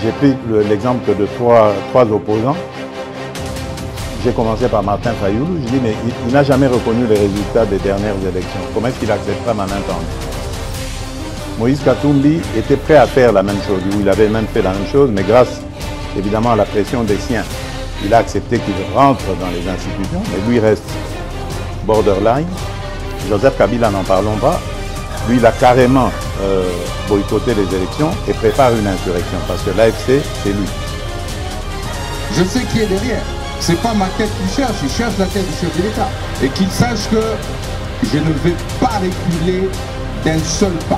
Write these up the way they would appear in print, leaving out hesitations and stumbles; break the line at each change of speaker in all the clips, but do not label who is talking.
J'ai pris l'exemple de trois opposants. J'ai commencé par Martin Fayoulou. Je dis, mais il n'a jamais reconnu les résultats des dernières élections. Comment est-ce qu'il acceptera ma main tendue? Moïse Katumbi était prêt à faire la même chose. Il avait même fait la même chose, mais grâce évidemment à la pression des siens, il a accepté qu'il rentre dans les institutions, mais lui reste borderline. Joseph Kabila, n'en parlons pas. Lui, il a carrément boycotté les élections et prépare une insurrection parce que l'AFC, c'est lui.
Je sais qui est derrière. C'est pas ma tête qu'il cherche, il cherche la tête du chef de l'État. Et qu'il sache que je ne vais pas reculer d'un seul pas.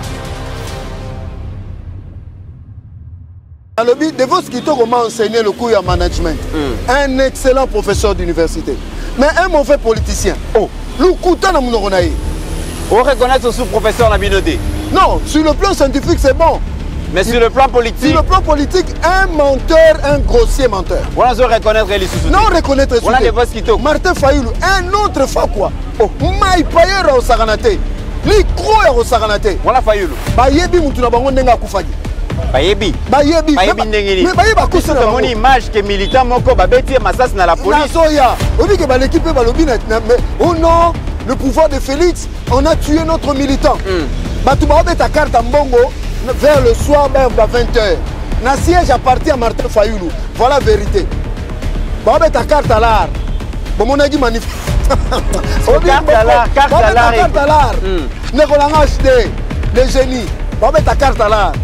Dans le but de vos Kito comment enseigner le cours en management. Un excellent professeur d'université. Mais un mauvais politicien. Oh, le couteau dans mon oreille.
On reconnaît ce sous-professeur Nabinodé.
Non, sur le plan scientifique, c'est bon.
Mais sur le plan politique.
Sur le plan politique, un menteur, un grossier menteur.
On a reconnaître les sous.
Non, reconnaître
on a des boss qui toquent.
Martin Fayoulou, un autre fois quoi. Oh, Maï Payer au Saranate. Li croit au Saranate.
On a Fayoulou.
Bayebi Moutouna Bango Nenga Koufagi.
Bayebi.
Bayebi.
Bayebi Nengini.
Mais Bayebi Bakoussi.
C'est mon image que militant Moko Babeti Massas dans la police.
Nazoya. On dit que l'équipe est balobi. Oh non, le pouvoir de Félix, on a tué notre militant. Batouba ta carte en Bongo. Vers le soir, vers 20h. Na siège appartient à Martin Fayoulou. Voilà la vérité. Bah, ta carte à l'art. Bon, mon ami magnifique.
Carte à l'art. Carte à l'art.
Carte à l'art. Ne voulons acheter les génies. Bah, ta carte à l'art.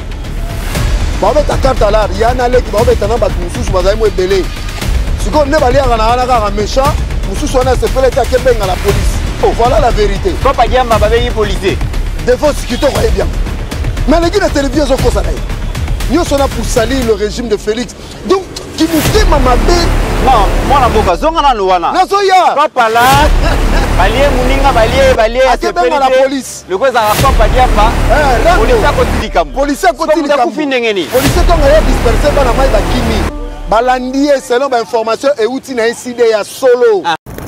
Bah, ta carte à l'art. Il y a un allé qui va mettre un abat. Moussous, vous avez belé. Si on n'est pas allé à un méchant, Moussous, on a se fait l'état à la police. Oh, voilà la vérité.
Papa Diam m'a bavé policier.
Des fois, ce qui te croyait bien. Mais les gens de télévision sont comme ça. Nous sommes là pour salir le régime de Félix. Donc, qui nous fait mamabé.
Non, moi, je suis là pour Louana.
Nazoya.
Papa là, Balié Mouninga, Balié,
à la police.
Le quoi, ça va pas dire pas. Police à côté du camp.
Police à côté du camp.
Police
à côté dispersé dans la maille de Kimi. Balandier, selon l'information, et outil n'a incidé à solo.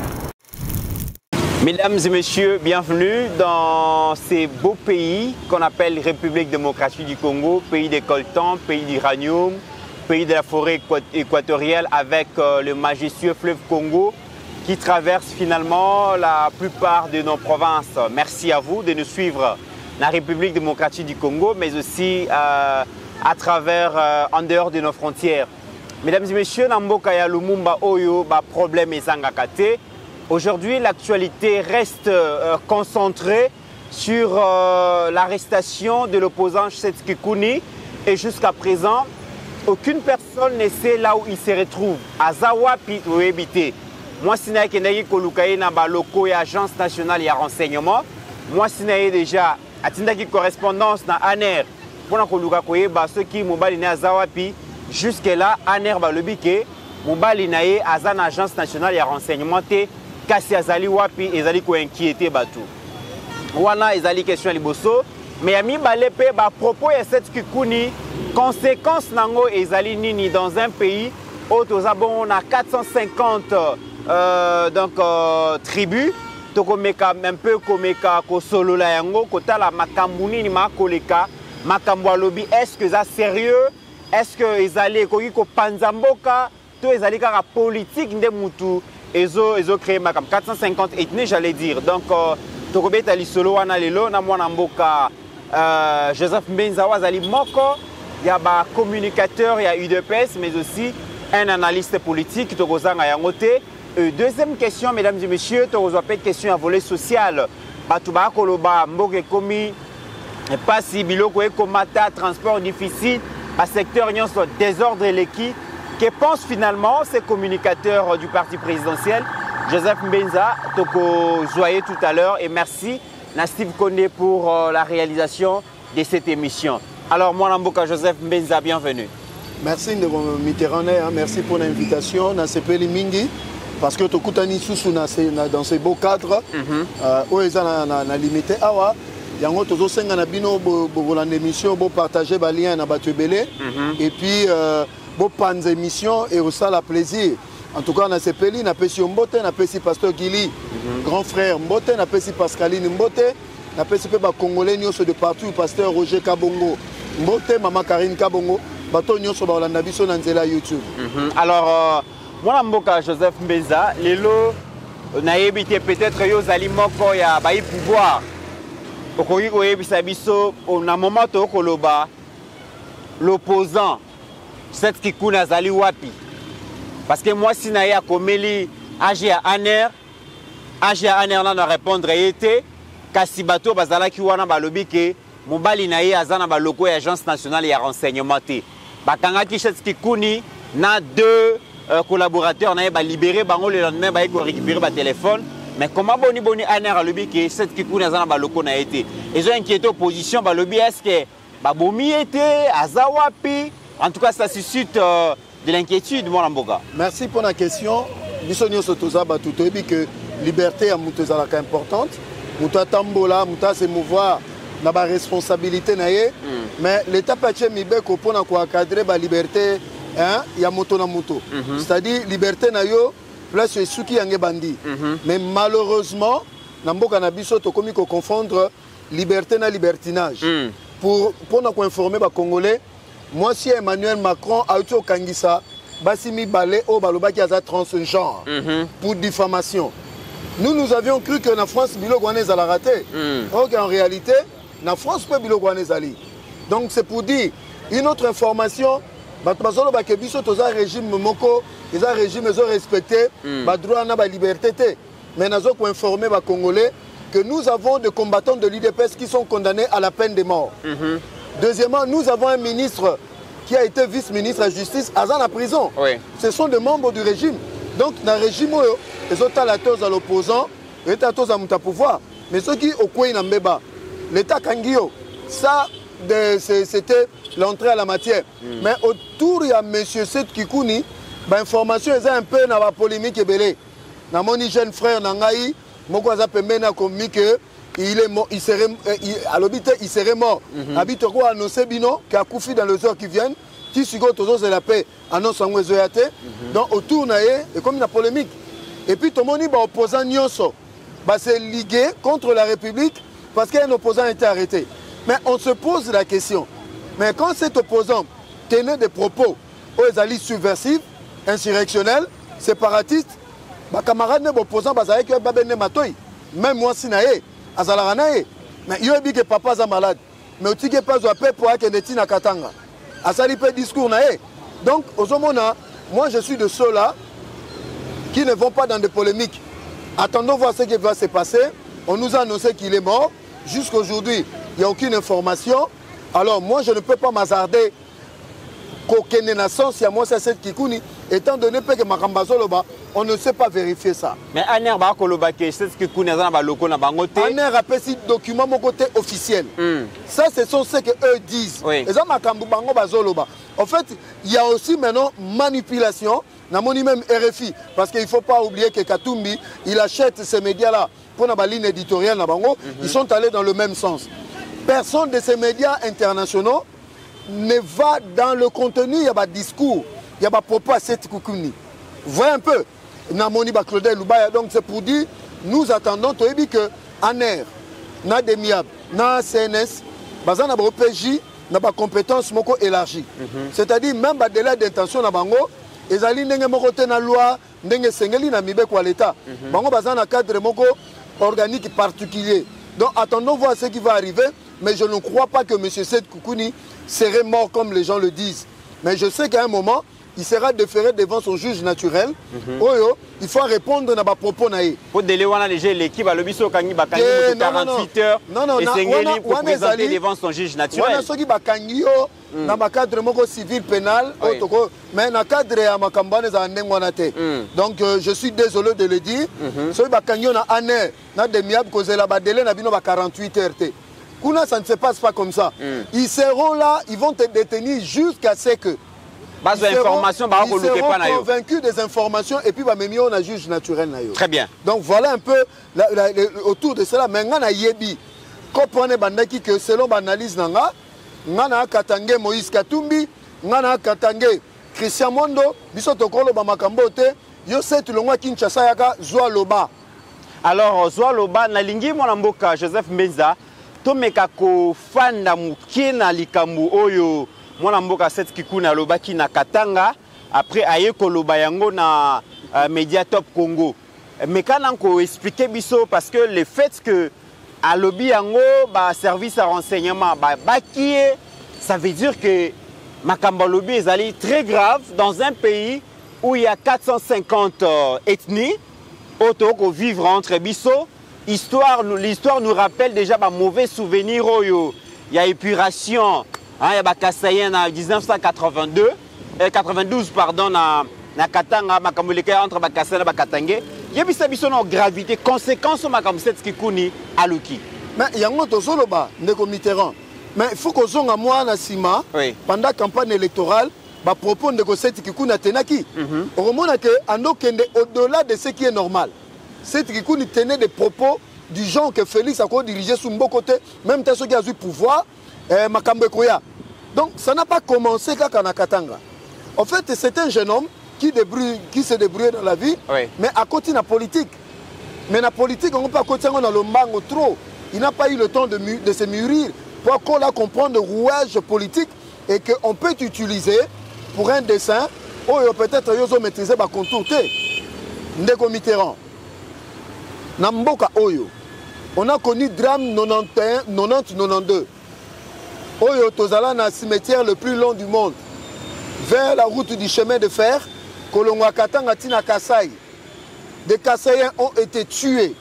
Mesdames et messieurs, bienvenue dans ces beaux pays qu'on appelle République démocratique du Congo, pays des coltans, pays d'uranium, pays de la forêt équatoriale avec le majestueux fleuve Congo qui traverse finalement la plupart de nos provinces. Merci à vous de nous suivre dans la République démocratique du Congo, mais aussi à travers, en dehors de nos frontières. Mesdames et messieurs, Namboka ya Lumumba Oyo, problème et Zangakate. Aujourd'hui, l'actualité reste concentrée sur l'arrestation de l'opposant Tshisekedi Kuni et jusqu'à présent, aucune personne ne sait là où il se retrouve. Azawa pi oebite. Moi, si je suis kolukaye na baloko et agence nationale de renseignement, moi, si je déjà atindaki correspondance na ANER pour na koluka koyeba ceux qui mobali na Azawa pi jusque là ANER balobike mobali na ye azana agence nationale de renseignement te. Kasi azali wapi ezali ko inquiéter batu wana ezali question liboso mais ami balepe ba propos ya cette Kikuni conséquence nango ezali nini dans un pays où on a 450 tribus tokomeka un peu komeka ko solola yango kotala makambu nini makoleka makambu alobi est-ce que ça sérieux est-ce que ezali ko panza mboka to ezali kaka politique nde mutu ils ont créé 450 ethnies, j'allais dire. Donc, Tokobet Ali Solo, Analelo, Namwanamboka, Joseph Mbenzawa, Zali Moko, il y a un communicateur, il y a UDPS, mais aussi un analyste politique, Tokozanga Yangote. Deuxième question, mesdames et messieurs, Tokozopet, question à volet social. Batouba Koloba, Mboke Komi, pas si biloko komata, transport difficile, à secteur désordre et l'équipe. Que pensent finalement ces communicateurs du parti présidentiel? Joseph Mbenza, Toko Joyeux tout à l'heure, et merci Steve Kondé pour la réalisation de cette émission. Alors, moi, Namboka Joseph Mbenza, bienvenue.
Merci de Mitterrand, merci pour l'invitation dans ce pays Mingi, parce que Tokutani Soussou dans ces beaux cadres, où ils ont limité. Yango tozo senga na bino bo l'émission, bo partager ba lien na batubele, et puis bon panz émission et ça la plaisir. En tout cas, on a ces pays, on a Pessi Mbote, on a Pessi Pasteur Gili, grand frère Mbote, on a Pessi Pascaline Mbote, on a Pessi Congolais de partout, Pasteur Roger Kabongo Mbote, Maman Karine Kabongo. bato nyonso baolanda biso na nzela YouTube.
Alors moi mboka Joseph Mbeza lelo nayebi te peut-être yo zali moko ya ba pouvoir okoki koyebisa biso na moment to koloba l'opposant cette kikuna zali wapi parce que moi si na ya komeli agi à Aner na répondre été kasi bato bazalaki wana balobi ke mobali na ye azana ba loko ya agence nationale ya renseignement te bakangaki cette kikuni na deux collaborateurs na ye ba libéré bango le lendemain ba récupérer ba téléphone mais comment boni Aner alobi ke cette kikuni azana ba loko na été ils ont inquiété opposition balobi est-ce que ba bomi été azawapi en tout cas ça suscite de l'inquiétude mon amboka.
Merci pour la question. Biso nyonso toza batu toyebi que liberté ya mutu ezalaka importante mutu atambola mutu asemouvoir na ba responsabilité na ye mais l'état patie mibeko pona ko encadrer ba liberté hein ya moto na moto c'est-à-dire liberté na yo place suki yange bandi mais malheureusement na mboka na biso to komi ko confondre liberté na libertinage pour na ko informer ba congolais moi si Emmanuel Macron a eu kangisa basimi balé au balobaki aza transgenre pour diffamation. Nous avions cru que la France bilogwanez a raté. Donc en réalité, la France peut bilogwanez ali. Donc c'est pour dire une autre information. Batbazolo bakebiso toza régime moko, ils ont régime ils ont respecté, ba droit na ba liberté. Mais nazo ko informer ba Congolais que nous avons des combattants de l'UDPS qui sont condamnés à la peine de mort. Deuxièmement, nous avons un ministre qui a été vice-ministre de la justice à la prison. Oui. Ce sont des membres du régime. Donc, dans le régime, les autres à l'opposant, les autres à pouvoir. Mais ceux qui ont quoi l'État Kangio, ça, c'était l'entrée à la matière. Mais autour, il y a M. Seth Kikouni, l'information est un peu dans la polémique. Dans mon jeune frère Nangaï, il est mort, il serait mort. Habite quoi annoncé bino qui a couffé dans les heures qui viennent. Qui sugo toujours la paix annonce en Wezoyate. Donc autour naé et comme une polémique. Et puis tout le monde opposant Nyonso, c'est ligué contre la République parce qu'un opposant a été arrêté. Mais on se pose la question. Mais quand cet opposant tenait des propos aux alliés subversifs, insurrectionnels, séparatistes, camarades opposants basaye que babene matoy. Même moi si naé. Mais il y a dit que papa est malade. Mais il n'y a pas de paix pour qu'il y ait Katanga. Il y a discours. Donc, moi je suis de ceux-là qui ne vont pas dans des polémiques. Attendons voir ce qui va se passer. On nous a annoncé qu'il est mort. Jusqu'à aujourd'hui, il n'y a aucune information. Alors, moi je ne peux pas m'hasarder qu'aucune naissance, il y a moi c'est cette Kikouni. Étant donné que Makambazoloba, on ne sait pas vérifier ça.
Mais Aner ba koloba ke c'est que Kikouni a loko na bangote.
Aner a fait ce document mon côté officiel. Ça ce sont ce que eux disent. Et ça Makambu bango bazoloba. En fait, il y a aussi maintenant manipulation. Namoni même RFI parce qu'il ne faut pas oublier que Katumbi, il achète ces médias là pour la ligne éditoriale na bango, ils sont allés dans le même sens. Personne de ces médias internationaux ne va dans le contenu, il y a pas de discours, il y a pas de propos à cette Kikouni. Voyez un peu, Namoni Claudel Lubaya, donc c'est pour dire, nous attendons, tu as dit que ANER, na DEMIAB, na CNS, bazana ba OPJ, na ba compétence moko élargie. C'est-à-dire même ba délai d'intention na bango, ezali ndenge moko te na loi, ndenge sengeli na mibe kwa l'état. Bango bazana cadre moko organique particulier. Donc attendons voir ce qui va arriver, mais je ne crois pas que M. Seth Kikouni serait mort comme les gens le disent. Mais je sais qu'à un moment, il sera déféré devant son juge naturel. Il faut répondre à propos naïe.
Pour délai l'équipe à l'obis au Kangi Bakangi 48 heures et Sengeli pour présenter devant son juge naturel.
On a ceux qui Bakangi dans le cadre moko civil pénal, mais dans le cadre de Makambane Zanengwanate. Donc je suis désolé de le dire. Ceux qui Bakangi na année na demi-ab cause la badele na bino 48 heures. Kuna ça ne se passe pas comme ça. Ils seront là, ils vont te détenir jusqu'à ce que
ils seront
convaincus des informations et puis on a juge naturel.
Très bien.
Donc voilà un peu autour de cela. Mais on a yebi. Comprenez que selon l'analyse nanga, on a Katangé Moïse Katumbi, on a Katangé Christian Mondo, Bisotokolo Bamakambote, Yoset Longwa Kinshasa Yaka, Zoa Loba.
Alors Zoa Loba, Nalingi Monamboka, Joseph Mbeza, Tomeka ko fanda mukina likambu oyo mwana mboka Seth Kikuna alobaki na Katanga après aye koloba yango na Média Top Congo. Mais quand on expliquer biso parce que le fait que à lobby yango ba service à renseignement qui est, ça veut dire que makambo lobby est très grave dans un pays où il y a 450 ethnies auto vivre entre biso. L'histoire nous rappelle déjà ba mauvais souvenirs oyo. Il y a épuration, il y a Kassayen en 1992 pardon na Katanga makamuleke entre Kassayen et Katangé. Il y a une gravité, conséquence comme cette Kikuni aluki.
Mais il y a un autre solo ba ndeko Mitterrand. Mais il faut que zonga moi na sima pendant la campagne électorale ba propos ndeko Seth Kikuni tenaki. On remonte que ando kende au-delà de ce qui est normal. Seth Kikuni tenait des propos du genre que Félix a dirigé sur mon côté, même ceux qui ont eu pouvoir, Makambe Koya. Donc ça n'a pas commencé qu'à Katanga. En fait, c'est un jeune homme qui se débrouille dans la vie, mais à côté de la politique. Mais la politique, on ne peut pas côté dans le mango trop. Il n'a pas eu le temps de se mûrir pour qu'on la comprendre le rouage politique et qu'on peut utiliser pour un dessin où peut-être ils ont maîtrisé le contour. Ndeko Mitterrand. Namboka Oyo. On a connu drame 90-92. Oyo Tozala na cimetière le plus long du monde. Vers la route du chemin de fer, Kolongwa Katanga Tina Kassai. Des Kassaïens ont été tués.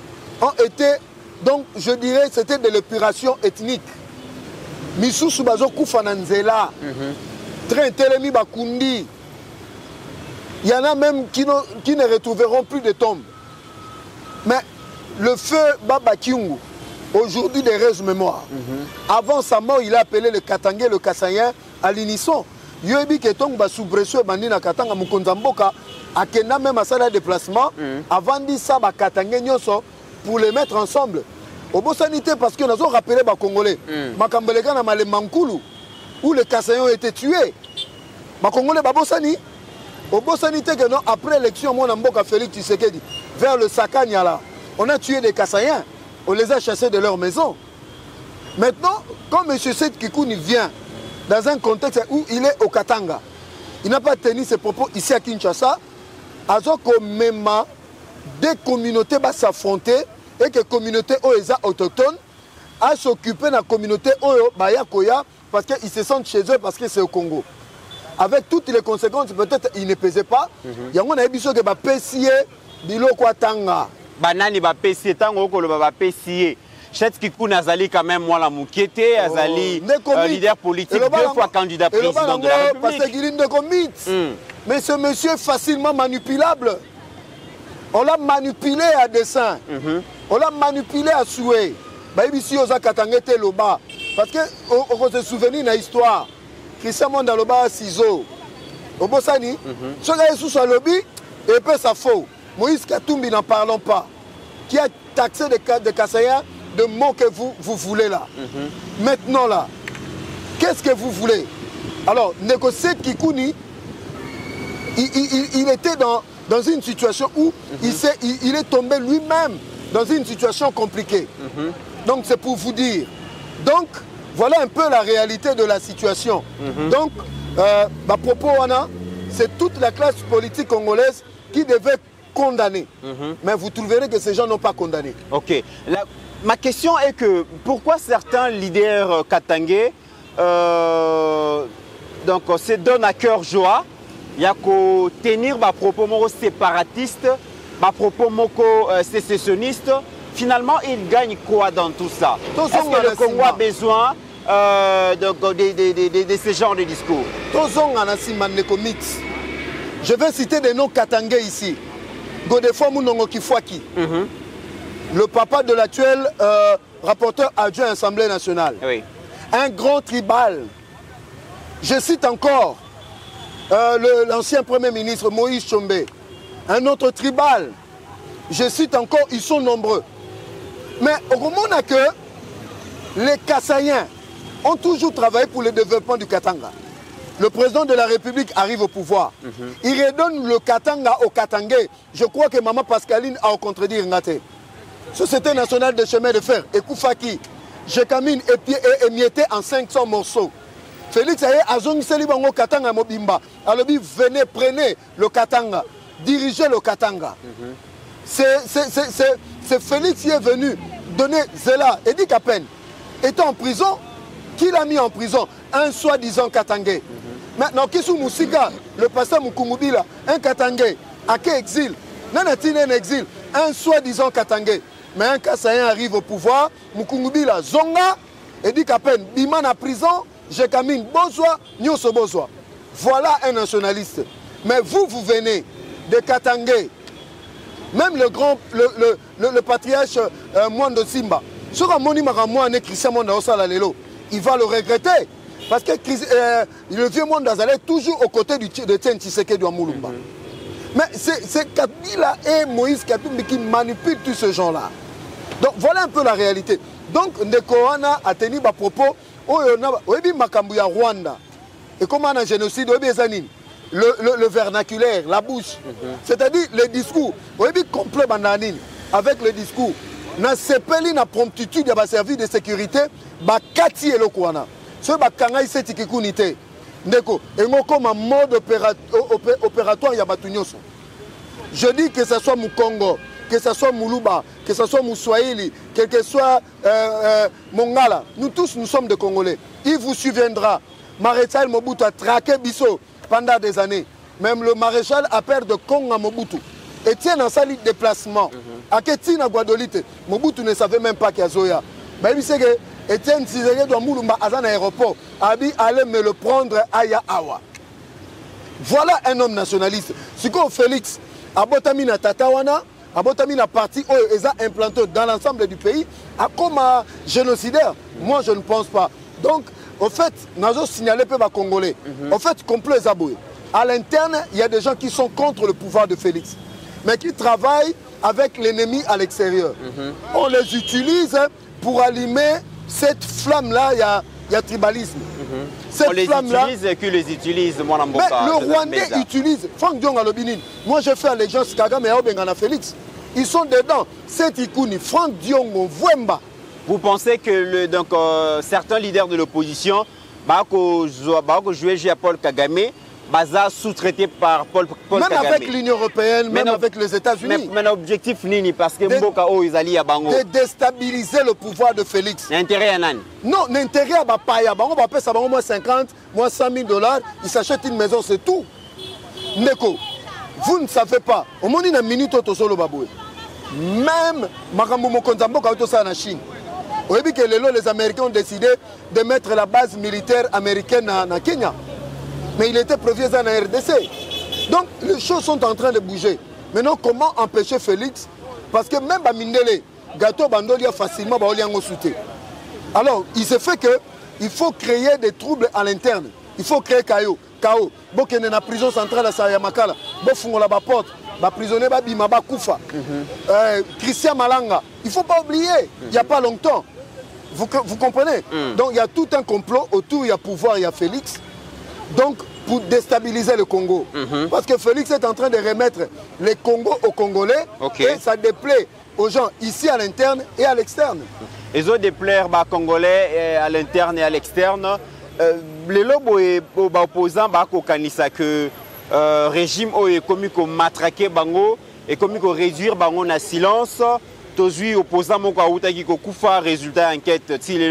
Donc je dirais c'était de l'épuration ethnique. Missou Subazo Koufananzela. Train Telemi Bakundi. Il y en a même qui ne retrouveront plus de tombes. Mais le feu Baba Kiungu, aujourd'hui des restes mémoire. Avant sa mort, il a appelé le Katangé, le Kassaïen à l'unisson. Yoebi Ketong ba soubresso bandina Katanga Mukonzamboka a kena même à ça déplacement avant dit ça ba Katangé nyonso pour les mettre ensemble. Au Bossanité parce que nous avons rappelé les Congolais. Makambelega na Malé Mankoulou où les Kassaïens ont été tués. Ma Congolais ba Bossani. Au Bossanité que non après l'élection mon Mboka Félix Tshisekedi vers le Sakanya là, on a tué des Kassaïens, on les a chassés de leur maison. Maintenant, quand M. Seth Kikuni vient dans un contexte où il est au Katanga, il n'a pas tenu ses propos ici à Kinshasa, alors que même des communautés vont s'affronter et que les communautés autochtones à s'occuper de la communauté Bayakoya parce qu'ils se sentent chez eux parce que c'est au Congo. Avec toutes les conséquences, peut-être ils ne pesaient pas. Il y a un épisode qui va pécier biloko Tanga.
Banani va pécier tango ko va pécier. Seth Kikuni azali quand même moi la moukiete, azali leader politique, 2 fois candidat président de la République.
Parce qu'il est de mais ce monsieur est facilement manipulable. On l'a manipulé à dessein. On l'a manipulé à souhait. Bah ici aux Katangete Loba parce que on se souvient de l'histoire. Christian Mondaloba ciseaux. Au Bossani, ce gars est sous un lobby et peut ça faux. Moïse Katumbi n'en parlons pas. Qui a taxé des Kassaïens de mots que vous voulez là. Maintenant là, qu'est-ce que vous voulez? Alors, Seth Kikuni, il était dans une situation où il est tombé lui-même dans une situation compliquée. Donc c'est pour vous dire. Donc, voilà un peu la réalité de la situation. Donc, à propos, c'est toute la classe politique congolaise qui devait condamner. Mais vous trouverez que ces gens n'ont pas condamné.
Ok. Ma question est que pourquoi certains leaders katangais se donnent à cœur joie, il y a qu'à tenir des propos séparatistes, des propos sécessionnistes. Finalement, ils gagnent quoi dans tout ça? Est-ce que le Congo a besoin de ce genre de discours?
Je vais citer des noms katangais ici. Godefroid Mounongo Kifwaki, le papa de l'actuel rapporteur adjoint à l'Assemblée nationale. Un grand tribal. Je cite encore l'ancien Premier ministre Moïse Tshombe. Un autre tribal. Je cite encore, ils sont nombreux. Mais au moment que les Kassaïens ont toujours travaillé pour le développement du Katanga. Le président de la République arrive au pouvoir. Il redonne le Katanga au Katangais. Je crois que Maman Pascaline a contredit Ngate. Société nationale de chemin de fer, Ekoufaki, Jekamine émietté en 500 morceaux. Félix aye azongiseli bango Katanga mobimba. Alobi venez prenez le Katanga, dirigez le Katanga. C'est Félix qui est venu donner Zela et dit qu'à peine étant en prison, qui l'a mis en prison? Un soi-disant Katangais. Maintenant, Kissou Moussika, le pasteur Mukungubila, un Katangais, à quel exil? Nanatine un exil, un soi-disant Katangais. Mais un Kassaïen arrive au pouvoir, Mukungubila Zonga, et dit qu'à peine, Biman à prison, Jekamine Bozwa, Nyoso Bozwa. Voilà un nationaliste. Mais vous venez de Katangais. Même le patriarche Mwando Simba, ce que Christian Mwanda Osala Lelo, il va le regretter. Parce que le vieux Mwanda allait toujours aux côtés de Tien Tshisekedi Amulumba. Mais c'est Kabila et Moïse Katumbi qui manipulent tous ce genre-là. Donc voilà un peu la réalité. Donc Ndekoana a tenu des propos, Oebi Makambuya Rwanda. Et comment on a un génocide, le vernaculaire, la bouche. C'est-à-dire le discours. Oebi complot bananine avec le discours. Na sepeli na promptitude ya ba service de sécurité ba kati elokwana. Ce ba kanga iseti kikunite. Ndeko, engo comme un mode opératoire ya batunyoso. Je dis que ce soit Mukongo, que ce soit Muluba, que ce soit Mouswahili, que ce soit Mongala, nous tous nous sommes des Congolais. Il vous souviendra, Maréchal Mobutu a traqué Bisso pendant des années. Même le maréchal a peur de Konga Mobutu. Etienne en salle de déplacement. À Ketina Guadolite, Mobutu ne savait même pas qu'il y a Zoya. Mais il sait que Etienne Tshisekedi doit Moulumba à un aéroport. Abi allait me le prendre à Yaawa. Voilà un homme nationaliste. Ce que Félix, à Botamina Tatawana, à Botamina parti, ils ont implanté dans l'ensemble du pays, comme un génocidaire. Moi, je ne pense pas. Donc, au fait, nous avons signalé peu Congolais. Au fait, complot les aboués. À l'interne, il y a des gens qui sont contre le pouvoir de Félix, mais qui travaillent avec l'ennemi à l'extérieur. On les utilise pour allumer cette flamme-là, il y a tribalisme. Cette
on les
flamme-là,
utilise et qui les utilise, mon
mais le Rwandais utilise. Franck Dion Alobinin. Moi, je fais allégeance Kagame et Aobengana Félix. Ils sont dedans. C'est Ikouni, Franck Diongo, Vwemba.
Vous pensez que certains leaders de l'opposition, jouer à Paul Kagame, Baza sous-traité par Paul
même
Kagame.
Avec l'Union européenne, même avec les États-Unis.
Mais l'objectif Nini, parce que Mboka Oizali à Bango.
De déstabiliser le pouvoir de Félix.
L'intérêt à Nan.
Non, l'intérêt à Bapaya. Bango va payer ça moins 50, moins 100 000 $. Il s'achète une maison, c'est tout. Neko, vous ne savez pas. Au moins une minute au solo baboué. Même Makambo Mokonzambo quand on en Chine. Vous voyez que les Américains ont décidé de mettre la base militaire américaine en Kenya. Mais il était prévu dans la RDC. Donc les choses sont en train de bouger. Maintenant, comment empêcher Félix? Parce que même Bamindele, Gâteau Bandolia facilement, Baoliango sauté. Alors, il se fait qu'il faut créer des troubles à l'interne. Il faut créer chaos. Bon, qu'il y a une prison centrale à Sayamakala. Bon, il faut la porte. Les prisonniers Bima Bakoufa. Christian Malanga. Il ne faut pas oublier, il n'y a pas longtemps. Vous comprenez? Donc il y a tout un complot autour, il y a pouvoir, il y a Félix. Donc pour déstabiliser le Congo. Parce que Félix est en train de remettre les Congos aux Congolais. Et ça déplaît aux gens ici à l'interne et à l'externe.
Les autres déplaire aux Congolais à l'interne et à l'externe. Les lobes opposants que le régime est commis comme matraquer Bango et commis comme réduire Bango na silence. Tozui opposant mon qui Koufa résultat enquête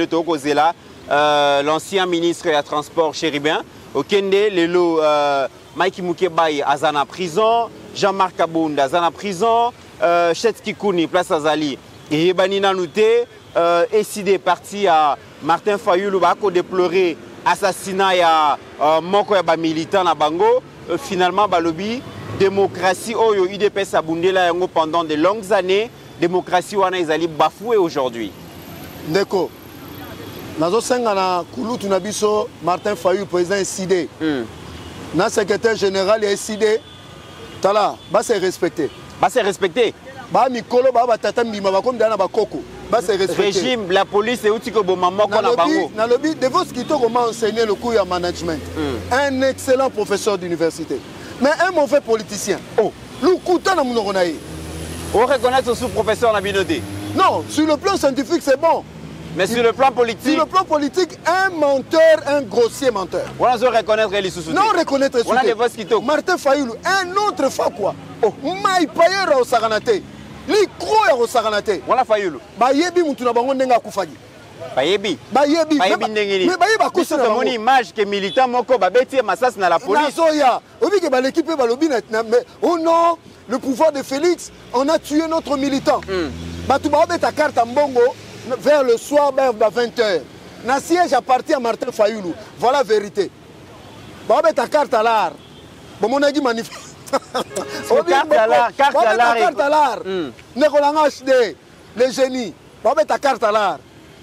l'ancien ministre des Transports chéribien au Kende lelo Mike Mukebai azana prison, Jean-Marc Kabunda azana prison, Chetki Kouni place Azali et Banina Nouté décidé parti à Martin Fayulu bako déplorer assassinat ya moko ya ba militant na bango finalement balobi démocratie oyo UDPS abundela yango pendant de longues années. Démocratie wana ezali bafoué aujourd'hui. Ndeko.
Nazo senga na kulutu na biso Martin Fayulu président SID. Na secrétaire général ya SID. Tala, ba se respecter.
Ba se respecter.
Ba mikolo ba tata mbima ba comme dana ba koko. Ba se respecter.
Régime, la police et outiko bo mama ko na bango.
Na lobi de vos qui comment enseigner le cours à management. Un excellent professeur d'université. Mais un mauvais politicien. Oh, lukuta na munokonaye.
On reconnaît ce sous-professeur Nabinoté.
Non, sur le plan scientifique, c'est bon.
Mais sur le plan politique...
Sur le plan politique, un menteur, un grossier menteur.
On a reconnaître les sous-soutés.
Non, reconnaître les
sous-soutés.
Martin Fayoulou, un autre fois quoi. Oh, Maï Payera au Saranate. Li croit au Saranate.
On a Fayoulou.
Bayebi Moutouna Bango Nenga Koufagi.
Bayebi.
Bayebi.
Bayebi Nengeni.
Mais Bayebi
Bakoussi na mon image que militant moko babeti massas na la police.
Nazoya. Obi que l'équipe est balobi mais oh non, le pouvoir de Félix, on a tué notre militant. Batouba ta carte en bongo vers le soir vers 20h. Na siège appartient à Martin Fayoulou. Voilà la vérité. Bah ta carte à l'art. Bon mon a dit manifeste.
Carte à l'art.
Carte à l'art. Nekolanga HD. Les génies. Bah ta carte à l'art.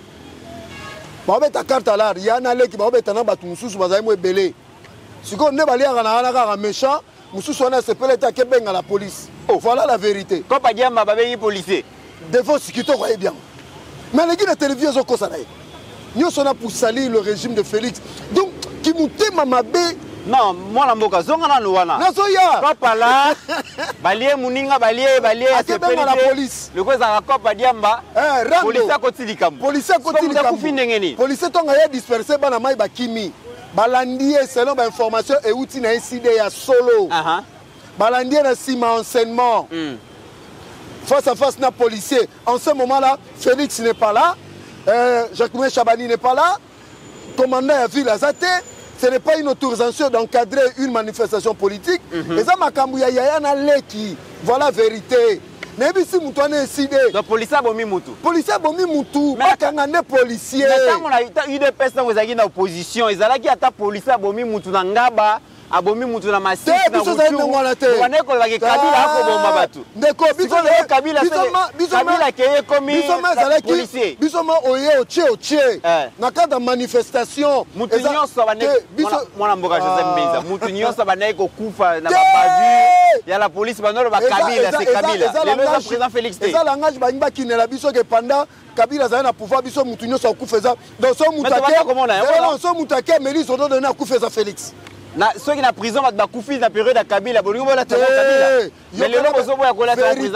Ta carte à l'art, il y a un allé qui va mettre un bateau, Moussous, Bazaïmo et Belé. Si on n'est pas allé à un méchant, Moussous, on a ce pellet à Québec à la police. Voilà la vérité.
Quand pas dire ma babé policier.
Des fois, ce qui te voyait bien. Mais les gars de télévision sont comme ça. Nous sommes là pour salir le régime de Félix. Donc, qui moutait ma mabé.
Non, moi la mboka zonga na luana.
Nazoya.
Papa là, balié muninga balié
à la police.
Le quoi ça kopa diamba. Police à côté likam.
Police à côté likam. Police tonga ya dispersé bana mai bakimi. Balandier selon information et outil na incidé ya solo. Balandier na sima enseignement. Face à face na policier. En ce moment-là, Félix n'est pas là. Jacques Chabani n'est pas là. Commandant à ville Azate. Ce n'est pas une autorisation d'encadrer une manifestation politique. Et ça, Makambouya Yaya Leki. Voilà la vérité. Nebisi Moutouane décidé.
Donc, policier a bomi Moutou.
Policier a bomi Moutou. Mais quand on est policier.
Mais quand on a eu des personnes qui sont en opposition, ils ont dit que policier a bomi Moutou dans Ngaba. Abomi Moutou na masisi na Moutou. Waneko la Kabila ako bomba batu.
Ndeko
Kabila keye komi policier.
Bisoma oye oche. Na kada manifestation.
Moutou nyonso baneko mwana mboka Joseph Mbenza. Moutou nyonso baneko kufa na babavu. Ya la police banolo ba Kabila c'est Kabila. Le président Félix T.
Ça langage banimba kinela biso ke pendant Kabila za na pouvoir biso Moutou nyonso akufeza. Dans son Moutake Mélis on donne à kufeza Félix.
Ceux qui sont en prison vont couper la période de Kabila. Mais les gens qui sont en président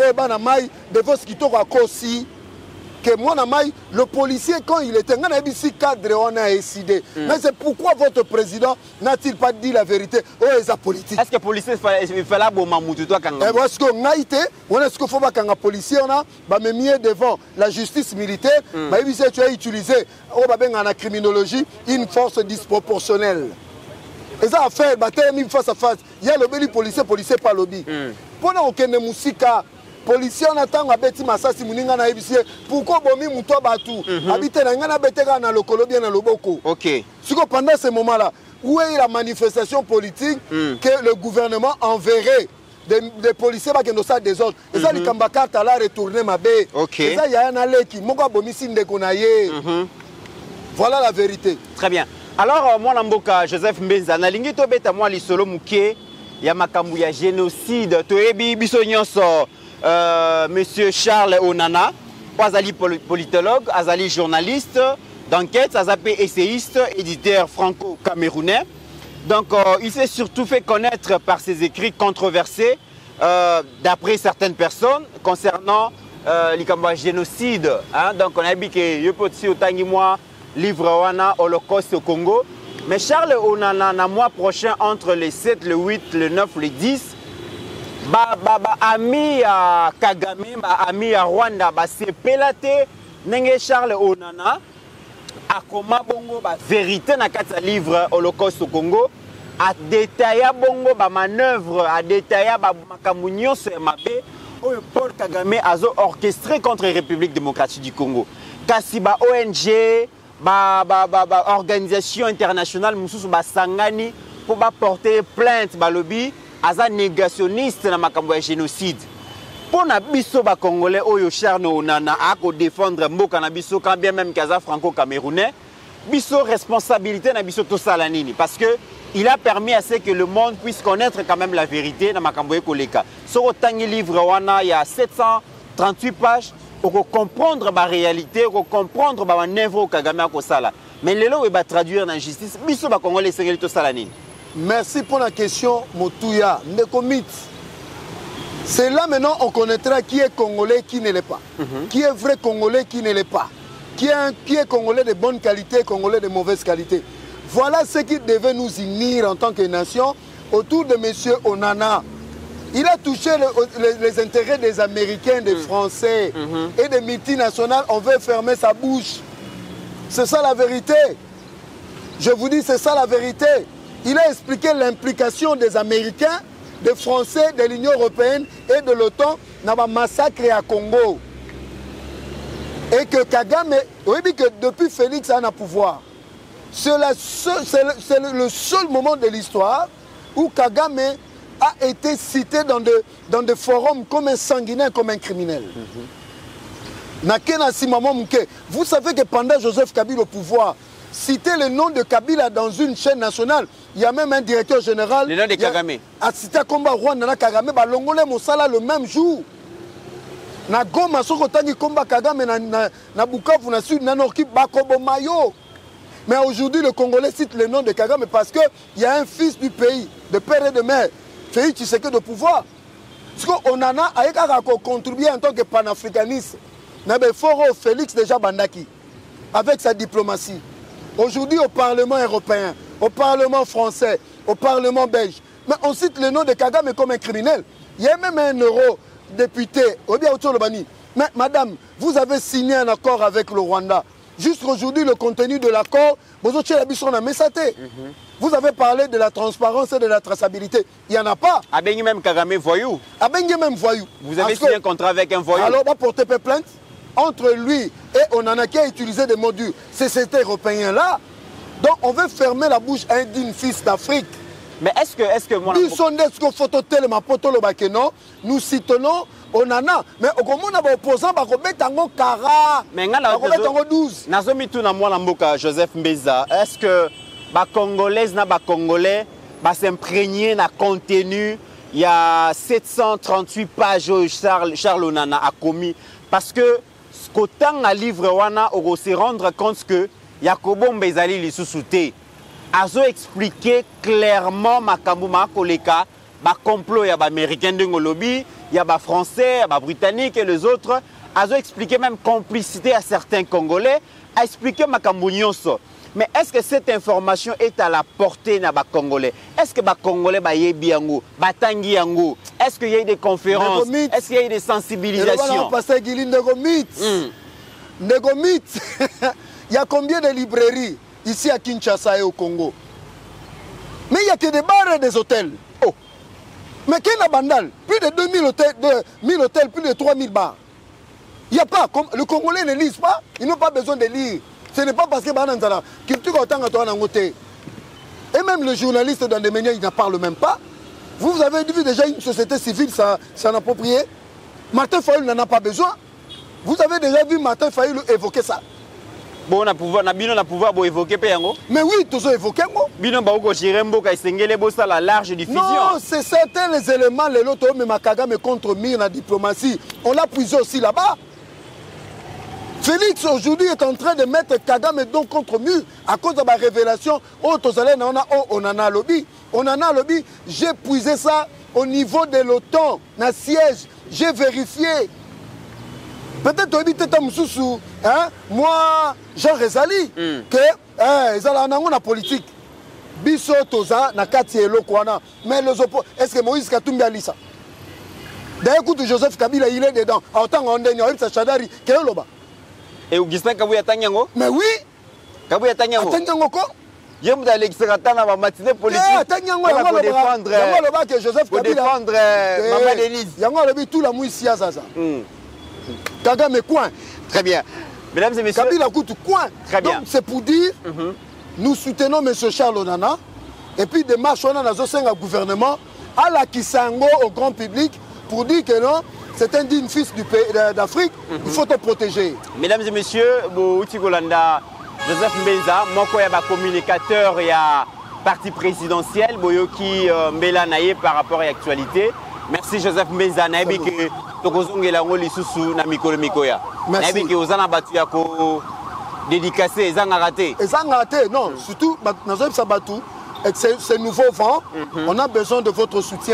Félix. Que moi, le policier, quand il était ici cadre, on a décidé. Mais c'est pourquoi votre président n'a-t-il pas dit la vérité? Oh, c'est politique. Est-ce que le policier fait la bombe à Moutou?
Est-ce qu'on a été, est-ce qu'il faut pas qu'un policier, on a mis devant la justice militaire, tu as utilisé, en la criminologie, une force disproportionnelle. Et ça a fait, face à face. Il y a le policier pas lobby. Pendant aucun musika, policier on attend à Betty Massasi Muninga na ebisier. Pourquoi bomi muto batu? Habiter na ngana betega na lokolo bien na loboko.
OK.
Pendant ce moment-là, où est la manifestation politique que le gouvernement enverrait des policiers qui ont ça des autres. Et ça, les Kambaka tala retourné ma baie.
OK.
Et ça, il y a un allé qui m'a bomi sinde konaye. Voilà la vérité.
Très bien. Alors, moi, Namboka, Joseph Mbenza, na lingi to beta moi li solo muke, ya makambu ya génocide, to ebi biso nyonso, monsieur Charles Onana, azali politologue, azali journaliste d'enquête, azapé essayiste, éditeur franco-camerounais. Donc, il s'est surtout fait connaître par ses écrits controversés, d'après certaines personnes, concernant le génocide. Donc, on a dit que Yopotsi Otangimwa, livre Wana Holocauste au Congo. Mais Charles Onana, le mois prochain, entre le 7, le 8, le 9, le 10, ami à Kagame, ami à Rwanda, c'est pelate, nenge Charles Onana, a koma bongo, vérité na kata livre Holocauste au Congo, a détaillé bongo, manœuvre, a détaillé makamunyo sur Mabe, Paul Kagame a orchestré contre la République démocratique du Congo. Kasiba ONG, organisation internationale mususu basangani pour porter plainte balobi aza négationniste na makambo ya génocide. Pour na biso ba congolais oyo Charles Onana a ko défendre mboka na biso quand bien même kaza franco-camerounais, biso responsabilité na biso to sala nini parce que il a permis à ce que le monde puisse connaître quand même la vérité na makambo ekoleka. Soko tangi livre wana il y a 738 pages. Pour comprendre la réalité, pour comprendre la manœuvre Kagame a kosala. Mais les lois va traduire dans la justice. Biso ba Congolais sengeli to salanini.
Merci pour la question, Moutouya. C'est là maintenant on connaîtra qui est Congolais, qui ne l'est pas. Qui est vrai Congolais, qui ne l'est pas. qui est Congolais de bonne qualité, Congolais de mauvaise qualité. Voilà ce qui devait nous unir en tant que nation autour de M. Onana. Il a touché les intérêts des Américains, des Français et des multinationales. On veut fermer sa bouche. C'est ça la vérité. Je vous dis, c'est ça la vérité. Il a expliqué l'implication des Américains, des Français, de l'Union européenne et de l'OTAN dans le massacre à Congo. Et que Kagame, oui, que depuis Félix a un pouvoir. C'est le seul moment de l'histoire où Kagame a été cité dans des forums comme un sanguinaire, comme un criminel. Vous savez que pendant Joseph Kabila au pouvoir, citer le nom de Kabila dans une chaîne nationale, il y a même un directeur général.
Le nom de Kagame.
A cité Komba Rwanda Kagame, Longolé Mosala le même jour. Na Goma soko tangi Komba Kagame na Bukavu na Sud na Norki Bakobo Mayo. Mais aujourd'hui le Congolais cite le nom de Kagame parce que il y a un fils du pays, de père et de mère, Félix Tshisekedi de pouvoir. Parce qu'on en a contribué en tant que panafricaniste. Foro Félix déjà Bandaki avec sa diplomatie. Aujourd'hui au Parlement européen, au Parlement français, au Parlement belge, mais on cite le nom de Kagame comme un criminel. Il y a même un eurodéputé, mais madame, vous avez signé un accord avec le Rwanda. Jusqu'aujourd'hui, le contenu de l'accord, vous avez parlé de la transparence et de la traçabilité. Il n'y en a pas.
Abengi même Kagame voyou.
Abengi même voyou.
Vous avez signé un contrat avec un voyou.
Alors, on va porter plainte entre lui et Onana qui a utilisé des modules. C'est cet Européen-là. Donc, on veut fermer la bouche à un digne fils d'Afrique.
Mais est-ce que moi...
Nous citons Onana. Mais au moment où on a opposant, on va Kara.
Mais on 12. Joseph Mbeza, est-ce que les Congolais vont s'imprégner dans le contenu? Il y a 738 pages que Charles Onana a commis. Parce que quand on livre, on va se rendre compte que Yakobo Mbezali li sous-souté. Azo expliqué clairement makambo makoleka ba complot ya ba américain de lobby, ya ba français, ya ba britannique et les autres. Azo expliqué même complicité à certains Congolais, a expliqué makambo nyonso. Mais est-ce que cette information est à la portée na ba Congolais? Est-ce que ba Congolais ba yebi yango, ba tangi yango? Est-ce qu'il y a eu des conférences? Est-ce qu'il y a eu des sensibilisations?
Negomit. Il y a combien de librairies ici à Kinshasa et au Congo? Mais il n'y a que des bars et des hôtels. Oh. Mais quel est bandal? Plus de 2000 hôtels, plus de 3000 bars. Il n'y a pas. Le Congolais ne lisent pas. Ils n'ont pas besoin de lire. Ce n'est pas parce que et même le journaliste dans des médias, il n'en parle même pas. Vous avez vu déjà une société civile s'en approprier. Martin Fayulu n'en a pas besoin. Vous avez déjà vu Martin Fayulu évoquer ça.
Bon, on a pouvoir évoquer Péango.
Mais oui, tous évoqué.
La large diffusion.
Non, c'est certains les éléments, les lotos, mais Kagame contre Mir la diplomatie. On l'a puisé aussi là-bas. Félix aujourd'hui est en train de mettre Kagame donc contre Mir à cause de ma révélation. Oh, on en a lobby. On en a lobby. J'ai puisé ça au niveau de l'OTAN, dans le siège. J'ai vérifié. Peut-être hein? Moi, Jean Rezali, que ils ont la politique. Biso toza na kati elokwana. Mais les opposants, est-ce que Moïse Katumbi a lu ça? D'ailleurs, écoute, Joseph Kabila, il est dedans. Autant on est dans Chadari, quel est là-bas?
Et Augustin Kabouya Tanyango?
Mais oui!
Kabouya Tanyango?
Tanyango quoi?
Je me dis que c'est un matinée politique.
Tanyango, il y a défendre. Que Joseph Kabila.
Défendre Maman Denise.
Il y a tout la mouille ça. Kagame coin.
Très bien. Mesdames et messieurs.
Kabila coûte coin.
Très bien.
Donc c'est pour dire, nous soutenons M. Charles Onana. Et puis démarche on a un gouvernement à la Kisango au grand public pour dire que non, c'est un digne fils d'Afrique, il faut te protéger.
Mesdames et messieurs, Boutikolanda, Joseph Mbeza, moko ya ba communicateur ya parti présidentiel, boyoki Mbela naye par rapport à l'actualité. Merci Joseph Mbeza, nayebi que tokozongela ngo lisusu na mikolo mikoya. Nayebi que ozana batu ya ko dédicacé ezanga raté.
Ezanga raté, non, surtout nazoyeb sabatu, c'est nouveau vent. On a besoin de votre soutien.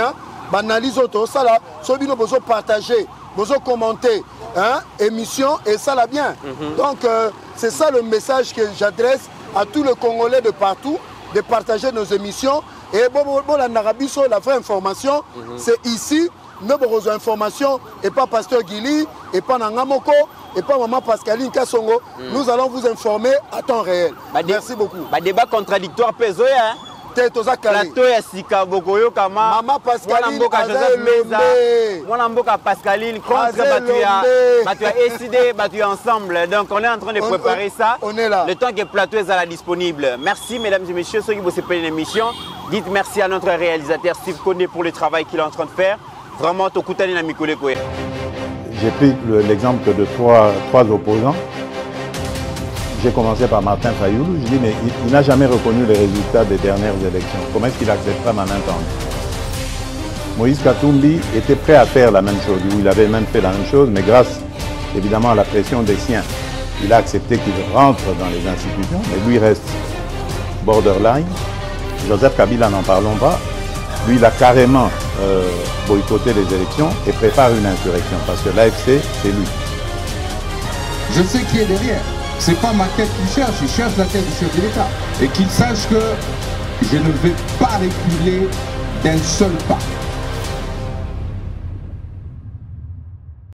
Analyse auto, ça là, soit bien besoin partager, besoin commenter, hein, émission et ça là bien. Donc c'est ça le message que j'adresse à tous les Congolais de partout, de partager nos émissions. Et la Narabiso, la vraie information, c'est ici, nos besoins d'information, et pas Pasteur Guili, et pas Nangamoko, et pas Maman Pascaline Kassongo. Nous allons vous informer à temps réel. Merci beaucoup.
Débat contradictoire, Pézoé, hein? Plateau ya sika bokoyo kama
Maman Pascaline
Mwana mboka Pascaline contre Batuya SID, Batuya ensemble. Donc on est en train de préparer ça.
On est là.
Le temps que Plateau est disponible. Merci mesdames et messieurs, ceux qui vous appellent l'émission. Dites merci à notre réalisateur Steve Kone pour le travail qu'il est en train de faire. Vraiment, Tokutani na Mikole Koye.
J'ai pris l'exemple de trois opposants. J'ai commencé par Martin Fayoulou. Je dis, mais il n'a jamais reconnu les résultats des dernières élections. Comment est-ce qu'il acceptera ma main tendue? Moïse Katumbi était prêt à faire la même chose. Il avait même fait la même chose, mais grâce évidemment à la pression des siens, il a accepté qu'il rentre dans les institutions, mais lui reste borderline. Joseph Kabila, n'en parlons pas. Lui, il a carrément boycotté les élections et prépare une insurrection parce que l'AFC, c'est lui.
Je sais qui est derrière. C'est pas ma tête qu'il cherche, il cherche la tête du chef de l'État. Et qu'il sache que je ne vais pas reculer d'un seul pas.